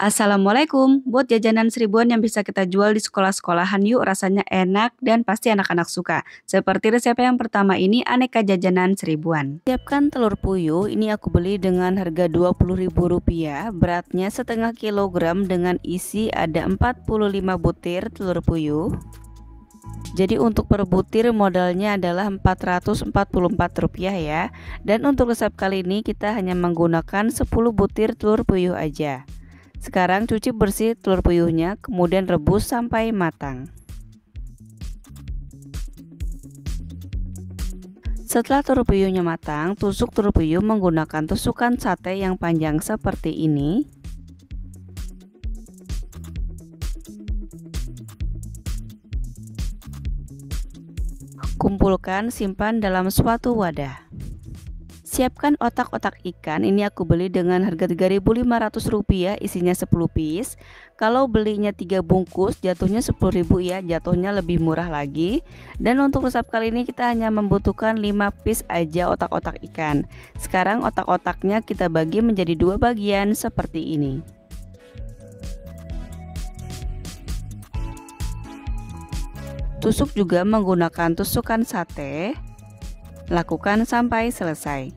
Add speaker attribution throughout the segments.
Speaker 1: Assalamualaikum, buat jajanan seribuan yang bisa kita jual di sekolah-sekolahan yuk, rasanya enak dan pasti anak-anak suka. Seperti resep yang pertama ini, aneka jajanan seribuan. Siapkan telur puyuh, ini aku beli dengan harga Rp20.000, beratnya setengah kilogram dengan isi ada 45 butir telur puyuh. Jadi untuk per butir modalnya adalah Rp444 ya. Dan untuk resep kali ini kita hanya menggunakan 10 butir telur puyuh aja. Sekarang cuci bersih telur puyuhnya, kemudian rebus sampai matang. Setelah telur puyuhnya matang, tusuk telur puyuh menggunakan tusukan sate yang panjang seperti ini. Kumpulkan, simpan dalam suatu wadah. Siapkan otak-otak ikan, ini aku beli dengan harga Rp3.500, isinya 10 piece. Kalau belinya 3 bungkus jatuhnya Rp10.000 ya, jatuhnya lebih murah lagi. Dan untuk resep kali ini kita hanya membutuhkan 5 piece aja otak-otak ikan. Sekarang otak-otaknya kita bagi menjadi 2 bagian seperti ini. Tusuk juga menggunakan tusukan sate. Lakukan sampai selesai.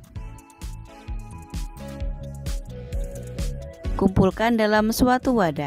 Speaker 1: Kumpulkan dalam suatu wadah.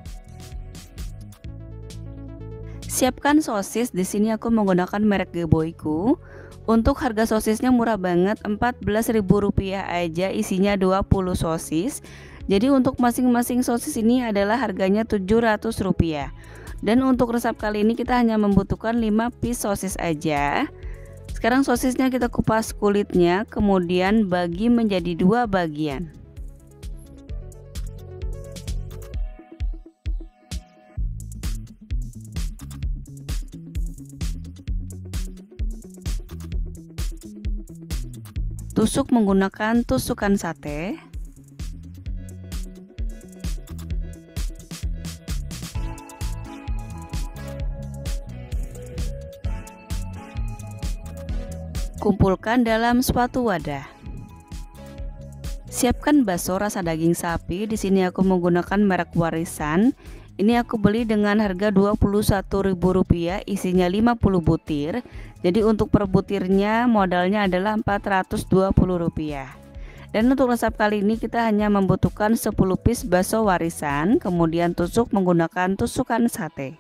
Speaker 1: Siapkan sosis, di sini aku menggunakan merek Geboyku. Untuk harga sosisnya murah banget, Rp14.000 aja, isinya 20 sosis. Jadi untuk masing-masing sosis ini adalah harganya Rp700. Dan untuk resep kali ini kita hanya membutuhkan 5 piece sosis aja. Sekarang sosisnya kita kupas kulitnya, kemudian bagi menjadi 2 bagian. Tusuk menggunakan tusukan sate. Kumpulkan dalam suatu wadah. Siapkan bakso rasa daging sapi. Di sini aku menggunakan merek Warisan. Ini aku beli dengan harga Rp21.000, isinya 50 butir. Jadi untuk per butirnya modalnya adalah Rp420. Dan untuk resep kali ini kita hanya membutuhkan 10 piece bakso Warisan, kemudian tusuk menggunakan tusukan sate.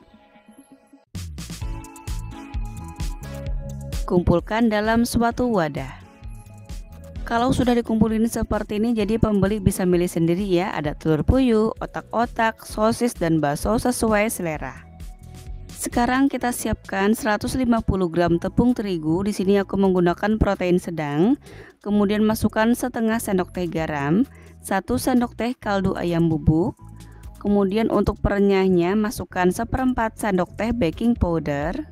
Speaker 1: Kumpulkan dalam suatu wadah. Kalau sudah dikumpulin seperti ini, jadi pembeli bisa milih sendiri ya. Ada telur puyuh, otak-otak, sosis, dan bakso sesuai selera. Sekarang kita siapkan 150 gram tepung terigu. Di sini aku menggunakan protein sedang. Kemudian masukkan setengah sendok teh garam, 1 sendok teh kaldu ayam bubuk. Kemudian untuk perenyahnya masukkan 1/4 sendok teh baking powder.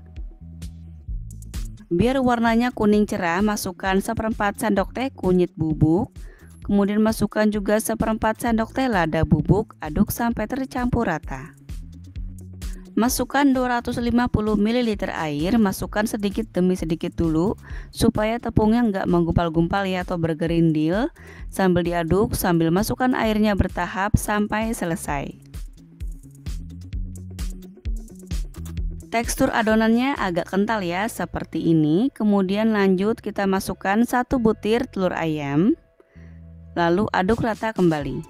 Speaker 1: Biar warnanya kuning cerah, masukkan 1/4 sendok teh kunyit bubuk. Kemudian masukkan juga 1/4 sendok teh lada bubuk, aduk sampai tercampur rata. Masukkan 250 ml air, masukkan sedikit demi sedikit dulu supaya tepungnya nggak menggumpal-gumpal ya atau bergerindil. Sambil diaduk, sambil masukkan airnya bertahap sampai selesai. Tekstur adonannya agak kental ya, seperti ini. Kemudian lanjut kita masukkan 1 butir telur ayam. Lalu aduk rata kembali.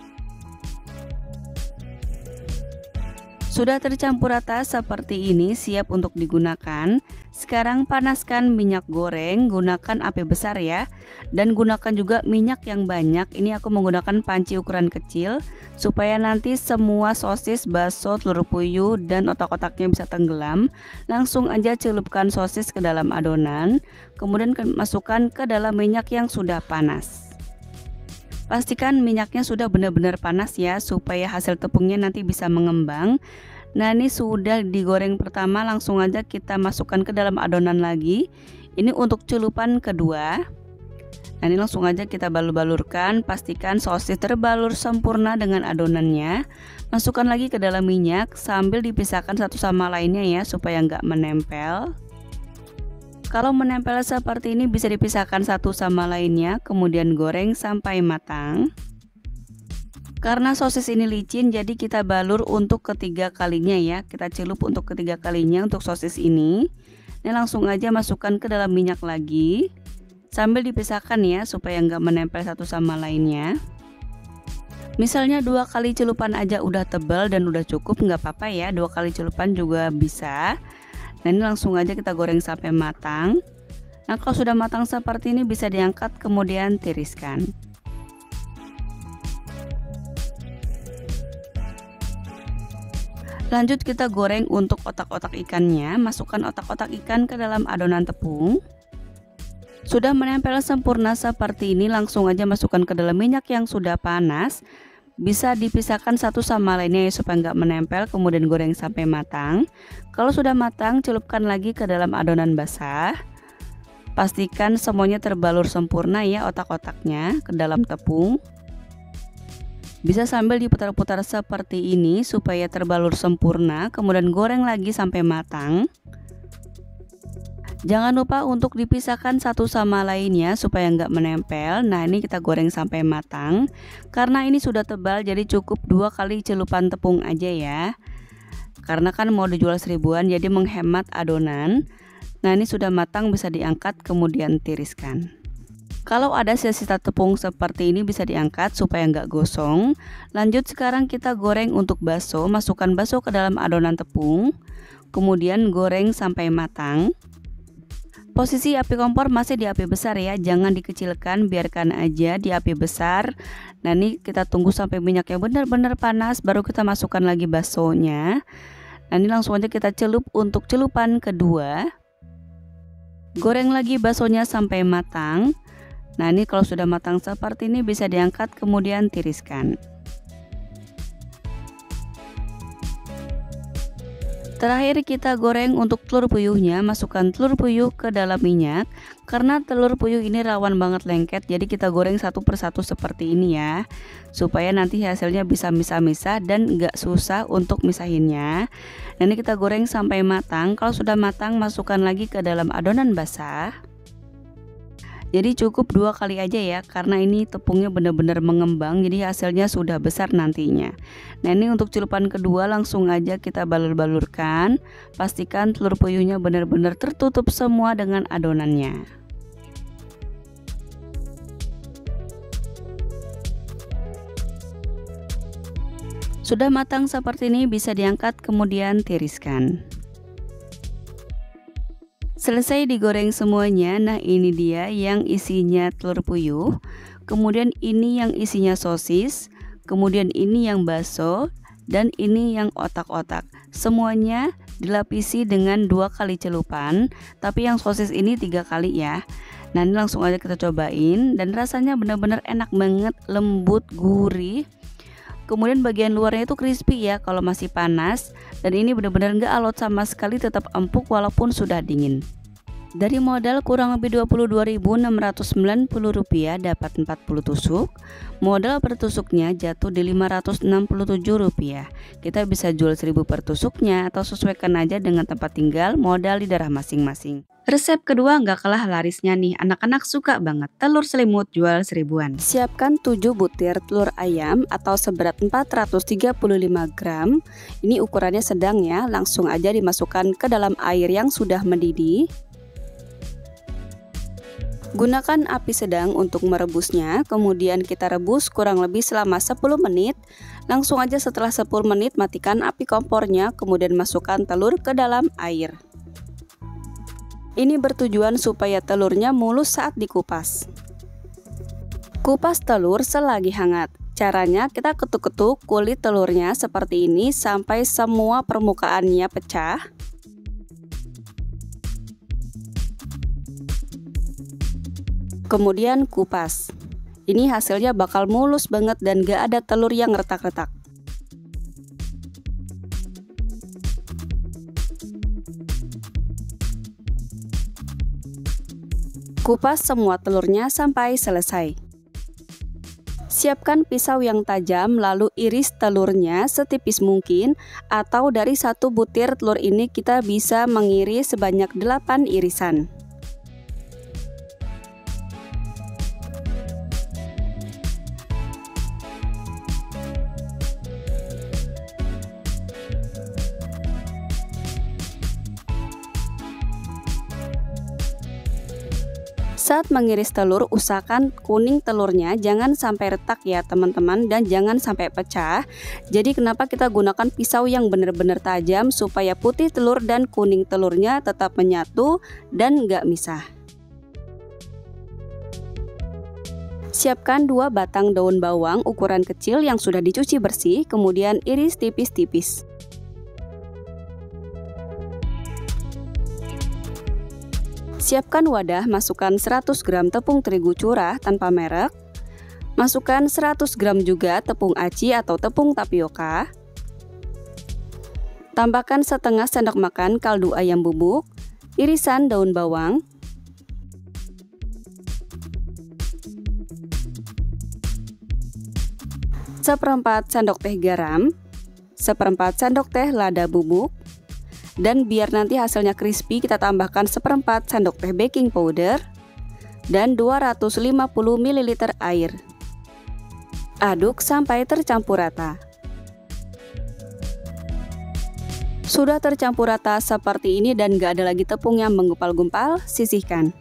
Speaker 1: Sudah tercampur rata seperti ini, siap untuk digunakan. Sekarang panaskan minyak goreng, gunakan api besar ya. Dan gunakan juga minyak yang banyak. Ini aku menggunakan panci ukuran kecil supaya nanti semua sosis, bakso, telur puyuh, dan otak-otaknya bisa tenggelam. Langsung aja celupkan sosis ke dalam adonan. Kemudian masukkan ke dalam minyak yang sudah panas. Pastikan minyaknya sudah benar-benar panas ya, supaya hasil tepungnya nanti bisa mengembang. Nah, ini sudah digoreng pertama, langsung aja kita masukkan ke dalam adonan lagi. Ini untuk celupan kedua. Nah, ini langsung aja kita balur-balurkan, pastikan sosis terbalur sempurna dengan adonannya. Masukkan lagi ke dalam minyak sambil dipisahkan satu sama lainnya ya, supaya nggak menempel. Kalau menempel seperti ini bisa dipisahkan satu sama lainnya, kemudian goreng sampai matang. Karena sosis ini licin, jadi kita balur untuk ketiga kalinya ya. Kita celup untuk ketiga kalinya untuk sosis ini. Ini langsung aja masukkan ke dalam minyak lagi. Sambil dipisahkan ya, supaya nggak menempel satu sama lainnya. Misalnya 2 kali celupan aja udah tebal dan udah cukup, nggak apa-apa ya. 2 kali celupan juga bisa. Nah ini langsung aja kita goreng sampai matang. Nah kalau sudah matang seperti ini bisa diangkat kemudian tiriskan. Lanjut kita goreng untuk otak-otak ikannya. Masukkan otak-otak ikan ke dalam adonan tepung. Sudah menempel sempurna seperti ini, langsung aja masukkan ke dalam minyak yang sudah panas. Bisa dipisahkan satu sama lainnya ya, supaya nggak menempel, kemudian goreng sampai matang. Kalau sudah matang, celupkan lagi ke dalam adonan basah. Pastikan semuanya terbalur sempurna ya otak-otaknya ke dalam tepung. Bisa sambil diputar-putar seperti ini supaya terbalur sempurna, kemudian goreng lagi sampai matang. Jangan lupa untuk dipisahkan satu sama lainnya supaya nggak menempel. Nah ini kita goreng sampai matang. Karena ini sudah tebal jadi cukup 2 kali celupan tepung aja ya. Karena kan mau dijual 1000-an jadi menghemat adonan. Nah ini sudah matang, bisa diangkat kemudian tiriskan. Kalau ada sisa-sisa tepung seperti ini bisa diangkat supaya nggak gosong. Lanjut sekarang kita goreng untuk bakso. Masukkan bakso ke dalam adonan tepung. Kemudian goreng sampai matang. Posisi api kompor masih di api besar ya, jangan dikecilkan, biarkan aja di api besar. Nah ini kita tunggu sampai minyaknya benar-benar panas, baru kita masukkan lagi baksonya. Nah ini langsung aja kita celup untuk celupan kedua. Goreng lagi baksonya sampai matang. Nah ini kalau sudah matang seperti ini bisa diangkat kemudian tiriskan. Terakhir kita goreng untuk telur puyuhnya. Masukkan telur puyuh ke dalam minyak. Karena telur puyuh ini rawan banget lengket, jadi kita goreng satu persatu seperti ini ya, supaya nanti hasilnya bisa misah-misah dan nggak susah untuk misahinnya. Nah, ini kita goreng sampai matang. Kalau sudah matang masukkan lagi ke dalam adonan basah. Jadi cukup 2 kali aja ya, karena ini tepungnya benar-benar mengembang, jadi hasilnya sudah besar nantinya. Nah ini untuk celupan kedua langsung aja kita balur-balurkan. Pastikan telur puyuhnya benar-benar tertutup semua dengan adonannya. Sudah matang seperti ini bisa diangkat kemudian tiriskan. Selesai digoreng semuanya. Nah ini dia yang isinya telur puyuh, kemudian ini yang isinya sosis, kemudian ini yang bakso, dan ini yang otak-otak. Semuanya dilapisi dengan 2 kali celupan, tapi yang sosis ini 3 kali ya. Nah ini langsung aja kita cobain, dan rasanya benar-benar enak banget, lembut, gurih. Kemudian bagian luarnya itu crispy ya kalau masih panas, dan ini benar-benar nggak alot sama sekali, tetap empuk walaupun sudah dingin. Dari modal kurang lebih Rp22.690 dapat 40 tusuk. Modal per tusuknya jatuh di Rp567. Kita bisa jual 1000 per tusuknya atau sesuaikan aja dengan tempat tinggal, modal di daerah masing-masing. Resep kedua nggak kalah larisnya nih, anak-anak suka banget, telur selimut jual 1000-an. Siapkan 7 butir telur ayam atau seberat 435 gram. Ini ukurannya sedang ya, langsung aja dimasukkan ke dalam air yang sudah mendidih. Gunakan api sedang untuk merebusnya, kemudian kita rebus kurang lebih selama 10 menit. Langsung aja setelah 10 menit matikan api kompornya, kemudian masukkan telur ke dalam air. Ini bertujuan supaya telurnya mulus saat dikupas. Kupas telur selagi hangat. Caranya kita ketuk-ketuk kulit telurnya seperti ini sampai semua permukaannya pecah. Kemudian kupas. Ini hasilnya bakal mulus banget dan gak ada telur yang retak-retak. Kupas semua telurnya sampai selesai. Siapkan pisau yang tajam lalu iris telurnya setipis mungkin, atau dari 1 butir telur ini kita bisa mengiris sebanyak 8 irisan. Saat mengiris telur, usahakan kuning telurnya jangan sampai retak ya teman-teman, dan jangan sampai pecah. Jadi kenapa kita gunakan pisau yang benar-benar tajam, supaya putih telur dan kuning telurnya tetap menyatu dan nggak misah. Siapkan 2 batang daun bawang ukuran kecil yang sudah dicuci bersih, kemudian iris tipis-tipis. Siapkan wadah, masukkan 100 gram tepung terigu curah tanpa merek. Masukkan 100 gram juga tepung aci atau tepung tapioka. Tambahkan setengah sendok makan kaldu ayam bubuk, irisan daun bawang, seperempat sendok teh garam, seperempat sendok teh lada bubuk, dan biar nanti hasilnya crispy kita tambahkan seperempat sendok teh baking powder dan 250 ml air. Aduk sampai tercampur rata. Sudah tercampur rata seperti ini dan gak ada lagi tepung yang menggumpal-gumpal, sisihkan.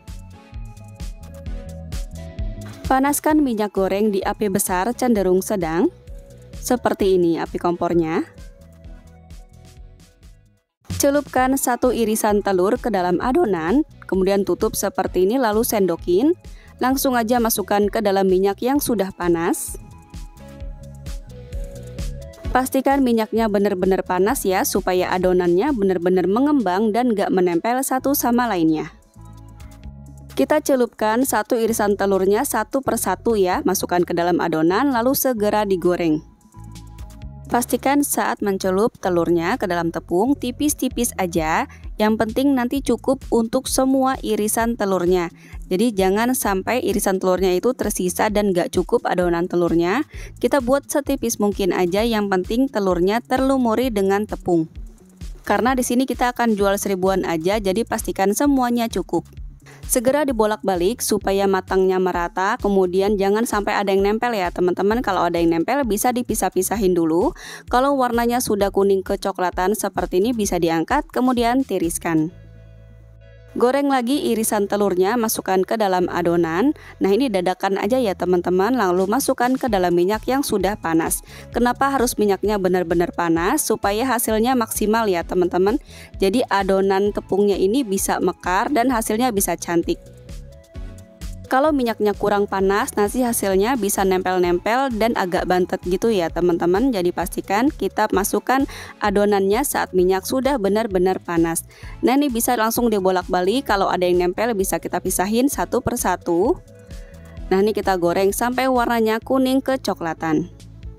Speaker 1: Panaskan minyak goreng di api besar cenderung sedang. Seperti ini api kompornya. Celupkan 1 irisan telur ke dalam adonan, kemudian tutup seperti ini lalu sendokin. Langsung aja masukkan ke dalam minyak yang sudah panas. Pastikan minyaknya benar-benar panas ya, supaya adonannya benar-benar mengembang dan gak menempel satu sama lainnya. Kita celupkan 1 irisan telurnya satu persatu ya, masukkan ke dalam adonan lalu segera digoreng. Pastikan saat mencelup telurnya ke dalam tepung tipis-tipis aja, yang penting nanti cukup untuk semua irisan telurnya. Jadi jangan sampai irisan telurnya itu tersisa dan gak cukup adonan telurnya. Kita buat setipis mungkin aja, yang penting telurnya terlumuri dengan tepung. Karena di sini kita akan jual 1000-an aja, jadi pastikan semuanya cukup. Segera dibolak-balik supaya matangnya merata, kemudian jangan sampai ada yang nempel ya teman-teman. Kalau ada yang nempel bisa dipisah-pisahin dulu. Kalau warnanya sudah kuning kecoklatan seperti ini bisa diangkat, kemudian tiriskan. Goreng lagi irisan telurnya, masukkan ke dalam adonan. Nah ini dadakan aja ya teman-teman, lalu masukkan ke dalam minyak yang sudah panas. Kenapa harus minyaknya benar-benar panas? Supaya hasilnya maksimal ya teman-teman. Jadi adonan tepungnya ini bisa mekar dan hasilnya bisa cantik. Kalau minyaknya kurang panas, nanti hasilnya bisa nempel-nempel dan agak bantet gitu ya teman-teman. Jadi pastikan kita masukkan adonannya saat minyak sudah benar-benar panas. Nah ini bisa langsung dibolak-balik, kalau ada yang nempel bisa kita pisahin satu persatu. Nah ini kita goreng sampai warnanya kuning kecoklatan.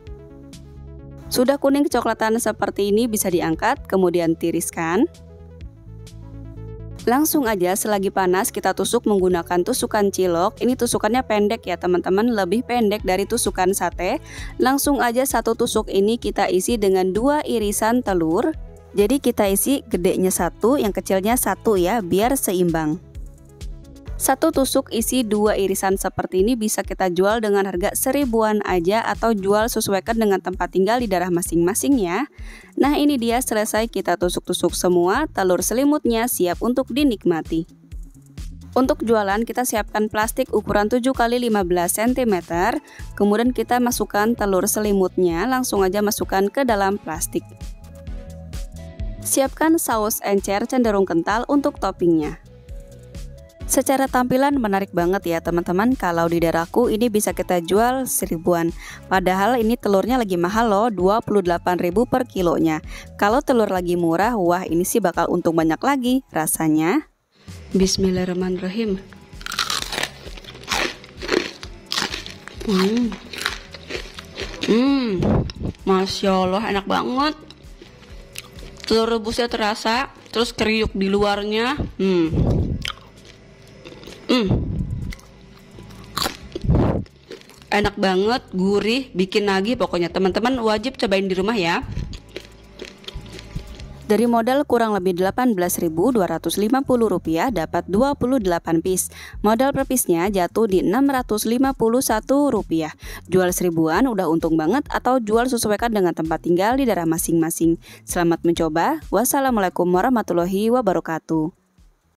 Speaker 1: Sudah kuning kecoklatan seperti ini bisa diangkat, kemudian tiriskan. Langsung aja selagi panas kita tusuk menggunakan tusukan cilok. Ini tusukannya pendek ya teman-teman, lebih pendek dari tusukan sate. Langsung aja satu tusuk ini kita isi dengan 2 irisan telur. Jadi kita isi gedenya 1, yang kecilnya 1 ya, biar seimbang. Satu tusuk isi 2 irisan seperti ini bisa kita jual dengan harga 1000-an aja, atau jual sesuaikan dengan tempat tinggal di daerah masing-masing ya. Nah ini dia selesai kita tusuk-tusuk semua, telur selimutnya siap untuk dinikmati. Untuk jualan kita siapkan plastik ukuran 7 x 15 cm, kemudian kita masukkan telur selimutnya, langsung aja masukkan ke dalam plastik. Siapkan saus encer cenderung kental untuk toppingnya. Secara tampilan menarik banget ya teman-teman. Kalau di daerahku ini bisa kita jual 1000-an. Padahal ini telurnya lagi mahal loh, 28.000 per kilonya. Kalau telur lagi murah, wah ini sih bakal untung banyak lagi rasanya. Bismillahirrahmanirrahim. Masya Allah, enak banget. Telur rebusnya terasa, terus kriuk di luarnya. Enak banget, gurih, bikin nagih pokoknya. Teman-teman wajib cobain di rumah ya. Dari modal kurang lebih Rp18.250 dapat 28 piece. Modal per piece-nya jatuh di Rp651. Jual 1000-an udah untung banget, atau jual sesuaikan dengan tempat tinggal di daerah masing-masing. Selamat mencoba. Wassalamualaikum warahmatullahi wabarakatuh.